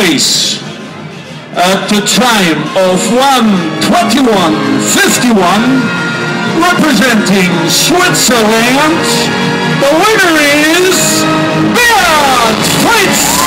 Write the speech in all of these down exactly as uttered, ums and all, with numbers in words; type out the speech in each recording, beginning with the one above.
race at the time of one twenty-one fifty-one, representing Switzerland, the winner is Feuz!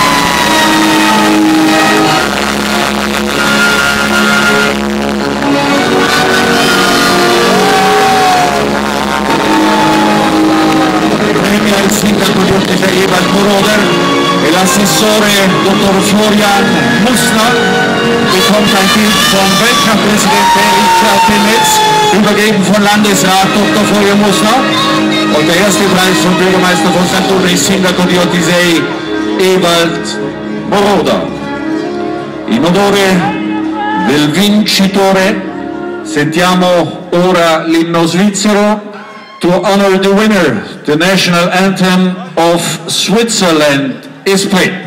Premia il sindaco di Ortesei Valgardena e l'assessore dottor Florian Mussner, bekommt ein Bild vom Weltcup-Präsident Richard Pelletz, übergeben von Landesrat Doktor Florian Mussner. Und der erste Preis vom Bürgermeister von Sankt Ulrich, sindaco di Ortisei, Ewald Moroder. In onore del vincitore sentiamo ora l'inno svizzero. To honor the winner, the national anthem of Switzerland is played.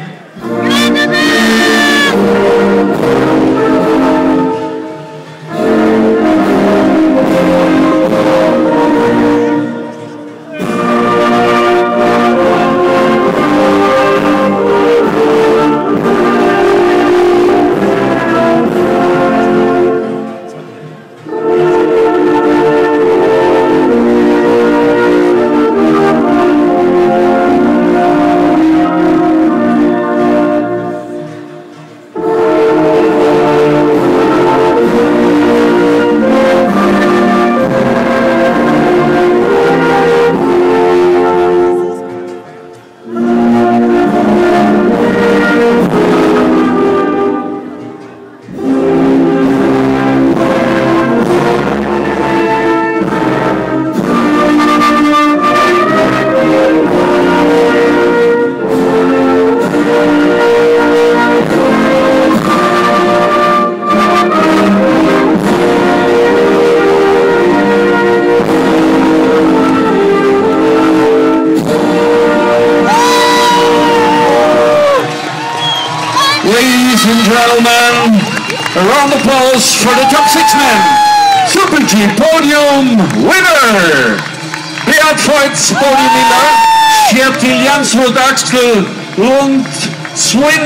Ladies and gentlemen, a round of applause for the top six men. Super G Podium winner! Beat Feuz, Podiumwinner, Viertil Jansrud Axel und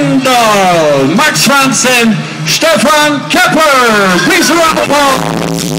Swindal, Max Franzen, Stefan Kepper. Please a round of applause.